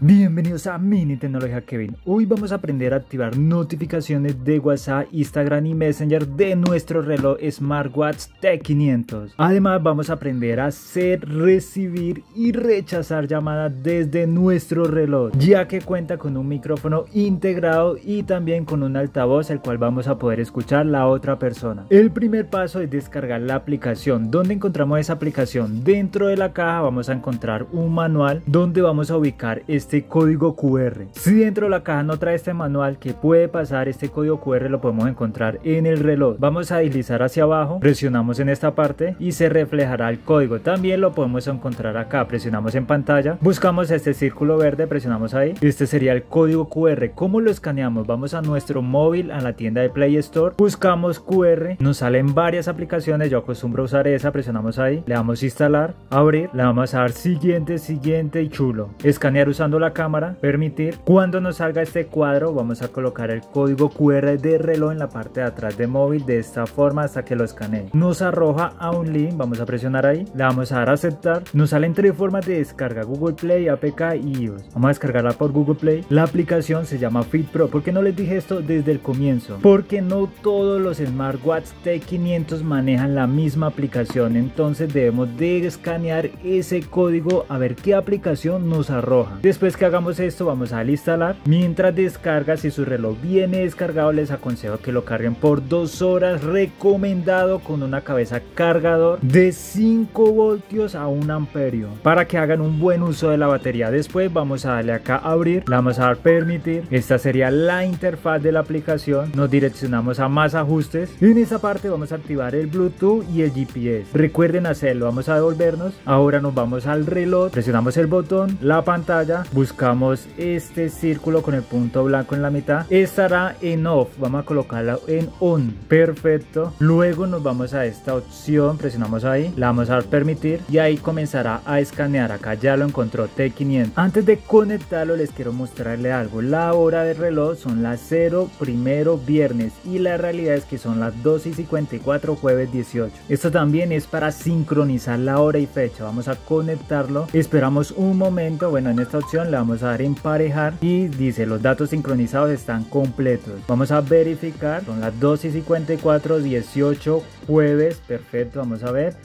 Bienvenidos a Mini Tecnología Kevin. Hoy vamos a aprender a activar notificaciones de WhatsApp, Instagram y Messenger de nuestro reloj Smartwatch T500. Además vamos a aprender a hacer, recibir y rechazar llamadas desde nuestro reloj, ya que cuenta con un micrófono integrado y también con un altavoz el cual vamos a poder escuchar la otra persona. El primer paso es descargar la aplicación. ¿Dónde encontramos esa aplicación? Dentro de la caja vamos a encontrar un manual donde vamos a ubicar este código QR. Si dentro de la caja no trae este manual, ¿qué puede pasar? Este código QR lo podemos encontrar en el reloj. Vamos a deslizar hacia abajo, presionamos en esta parte y se reflejará el código. También lo podemos encontrar acá, presionamos en pantalla, buscamos este círculo verde, presionamos ahí. Este sería el código QR. ¿Cómo lo escaneamos? Vamos a nuestro móvil, a la tienda de Play Store, buscamos QR, nos salen varias aplicaciones, yo acostumbro a usar esa, presionamos ahí, le damos instalar, abrir, le vamos a dar siguiente y chulo, escanear usando la cámara, permitir. Cuando nos salga este cuadro vamos a colocar el código QR de reloj en la parte de atrás de móvil de esta forma hasta que lo escanee. Nos arroja a un link, vamos a presionar ahí, le vamos a dar a aceptar. Nos salen tres formas de descarga: Google Play, APK y iOS. Vamos a descargarla por Google Play. La aplicación se llama Fit Pro. ¿Por qué no les dije esto desde el comienzo? Porque no todos los Smartwatch T500 manejan la misma aplicación, entonces debemos de escanear ese código a ver qué aplicación nos arroja. Después que hagamos esto vamos a instalar. Mientras descarga, si su reloj viene descargado, les aconsejo que lo carguen por 2 horas, recomendado con una cabeza cargador de 5 voltios a 1 amperio para que hagan un buen uso de la batería. Después vamos a darle acá a abrir, le vamos a dar permitir. Esta sería la interfaz de la aplicación. Nos direccionamos a más ajustes. En esta parte vamos a activar el Bluetooth y el GPS. Recuerden hacerlo. Vamos a devolvernos. Ahora nos vamos al reloj, presionamos el botón, la pantalla, buscamos este círculo con el punto blanco en la mitad, estará en off, vamos a colocarla en on. Perfecto. Luego nos vamos a esta opción, presionamos ahí, la vamos a dar permitir y ahí comenzará a escanear. Acá ya lo encontró T500. Antes de conectarlo les quiero mostrarle algo. La hora del reloj son las 0 primero viernes y la realidad es que son las 12:54 jueves 18. Esto también es para sincronizar la hora y fecha. Vamos a conectarlo, esperamos un momento. Bueno, en esta opción le vamos a dar emparejar y dice los datos sincronizados están completos. Vamos a verificar, son las 12:54 18 jueves. Perfecto, vamos a ver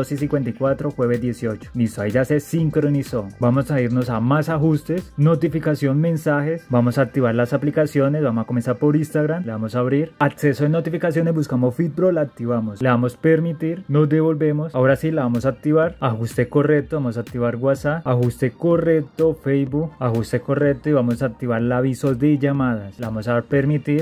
12:54 jueves 18. Listo, ahí ya se sincronizó. Vamos a irnos a más ajustes, notificación, mensajes. Vamos a activar las aplicaciones. Vamos a comenzar por Instagram, le damos a abrir, acceso de notificaciones, buscamos Fit Pro, la activamos, le damos permitir, nos devolvemos. Ahora sí la vamos a activar, ajuste correcto, vamos a activar WhatsApp, ajuste correcto, Facebook, ajuste correcto y vamos a activar el aviso de llamadas. Le vamos a dar permitir,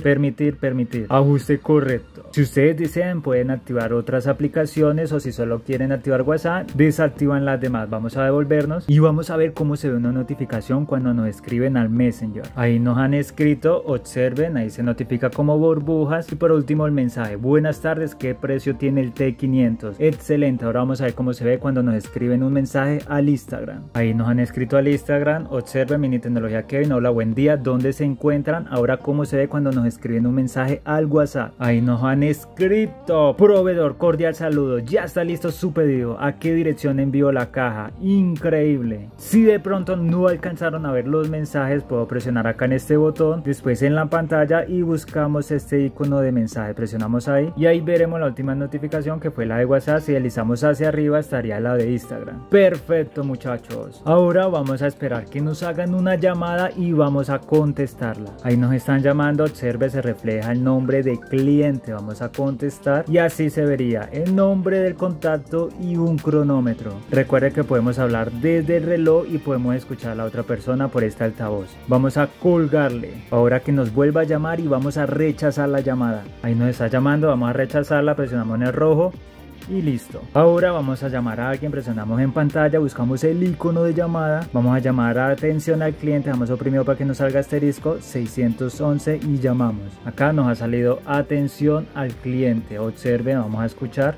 ajuste correcto. Si ustedes desean pueden activar otras aplicaciones o si solo quieren activar WhatsApp, desactivan las demás. Vamos a devolvernos y vamos a ver cómo se ve una notificación cuando nos escriben al Messenger. Ahí nos han escrito, observen, ahí se notifica como burbujas. Y por último el mensaje: buenas tardes, ¿qué precio tiene el T500? Excelente. Ahora vamos a ver cómo se ve cuando nos escriben un mensaje al Instagram. Ahí nos han escrito al Instagram, observen, Mini Tecnología Kevin, hola, buen día, ¿dónde se encuentran? Ahora cómo se ve cuando nos escriben un mensaje al WhatsApp. Ahí nos han escrito: proveedor, cordial saludo, ya está listo su pedido, ¿a qué dirección envío la caja? Increíble. Si de pronto no alcanzaron a ver los mensajes, puedo presionar acá en este botón, después en la pantalla y buscamos este icono de mensaje, presionamos ahí y ahí veremos la última notificación que fue la de WhatsApp. Si deslizamos hacia arriba estaría la de Instagram. Perfecto, muchachos. Ahora vamos a esperar que nos hagan una llamada y vamos a contestarla. Ahí nos están llamando, observe, se refleja el nombre de cliente. Vamos a contestar y así se vería el nombre del contacto y un cronómetro. Recuerde que podemos hablar desde el reloj y podemos escuchar a la otra persona por este altavoz. Vamos a colgarle. Ahora que nos vuelva a llamar y vamos a rechazar la llamada. Ahí nos está llamando, vamos a rechazarla, presionamos en el rojo y listo. Ahora vamos a llamar a alguien, presionamos en pantalla, buscamos el icono de llamada, vamos a llamar a atención al cliente, damos oprimido para que nos salga asterisco 611 y llamamos. Acá nos ha salido atención al cliente. Observen, vamos a escuchar.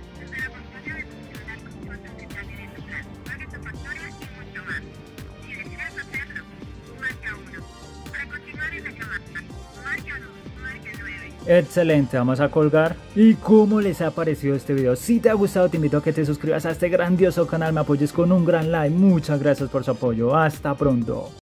Excelente, vamos a colgar. ¿Y cómo les ha parecido este video? Si te ha gustado, te invito a que te suscribas a este grandioso canal, me apoyes con un gran like. Muchas gracias por su apoyo, hasta pronto.